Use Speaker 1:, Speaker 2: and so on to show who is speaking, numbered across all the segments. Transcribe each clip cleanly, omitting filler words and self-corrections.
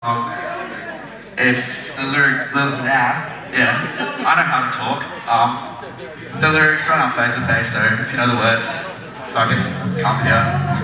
Speaker 1: If the lyric, yeah, I know how to talk. The lyrics are on face to face, so if you know the words, fucking come here.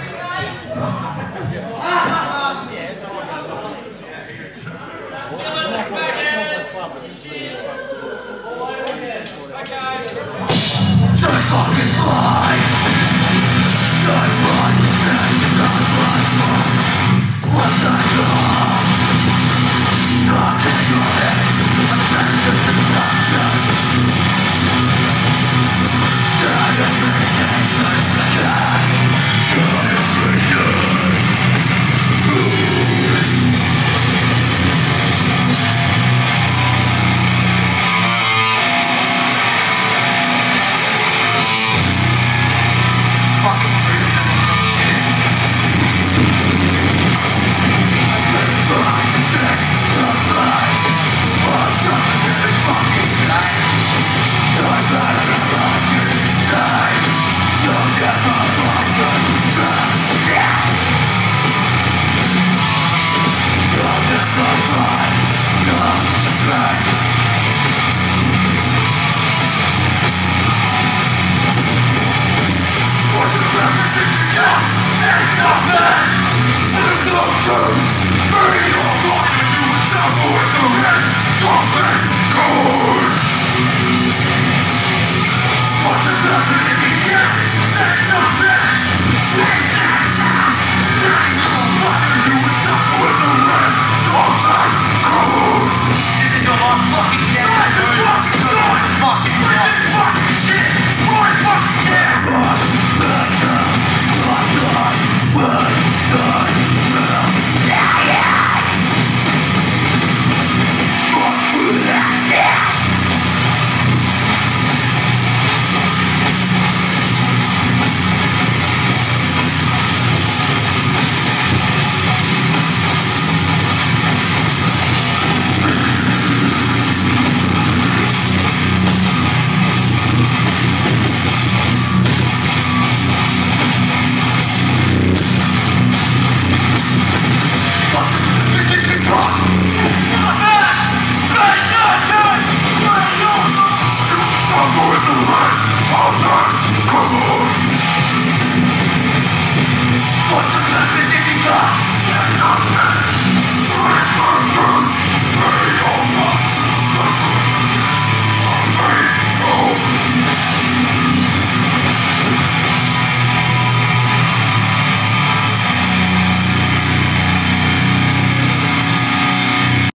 Speaker 1: Don't fucking fly. Don't run, don't run. What's that door? Stuck in your head, a sense of destruction. God everything turns to God. God everything. Fucking truth and some shit. Something cold.